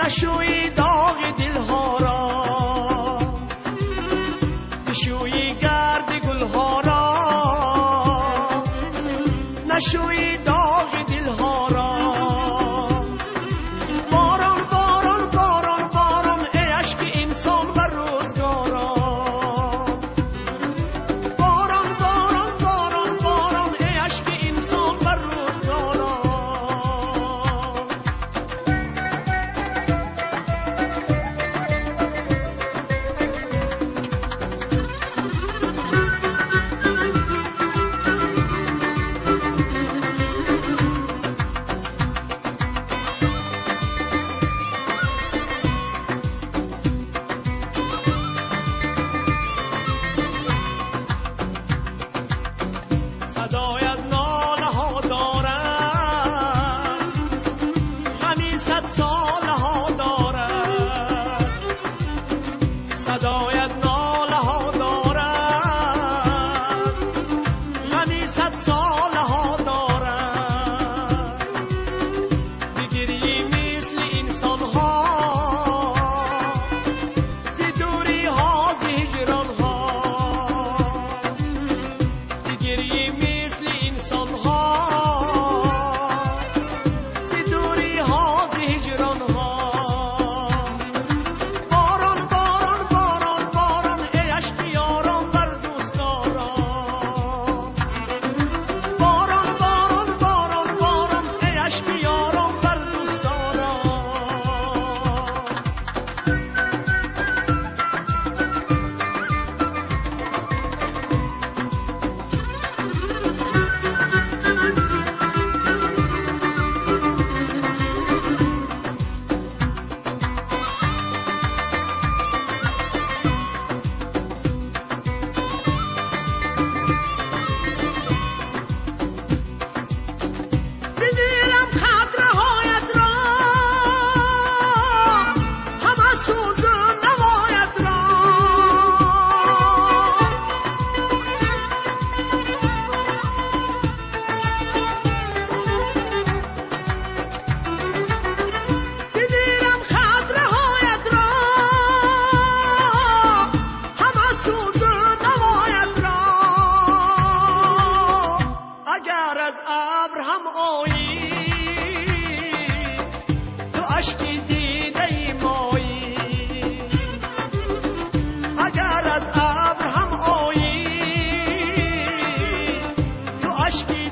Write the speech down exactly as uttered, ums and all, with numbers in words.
نشوی داغ دلها را، بشوی گرد گلها را، نشوی داغ دلها را. باران باران باران باران ای عشق انسان و روزگارا، باران باران باران باران ای عشق انسان و روزگارا. صدایت ناله ها دارد، غمی صد ساله ها دارد. صدایت ناله ها دارد، غمی صد ساله ها دارد. بگیری مثل انسان ها، ز دوری ها ز هجران ها. بگیری مثل انسان ها، ز دوری ها ز هجران ها. باران باران باران باران ای عشق یاران بر دوستاران. باران باران باران باران ای عشق یاران بر دوستاران. بدیرم خاطرهایت را، همه سوز و نوایت را. بدیرم خاطرهایت را، همه سوز و نوایت را. اگر از ابر هم آیی، تو اشکی دیده مایی. اگر از ابر هم آیی، تو اشکی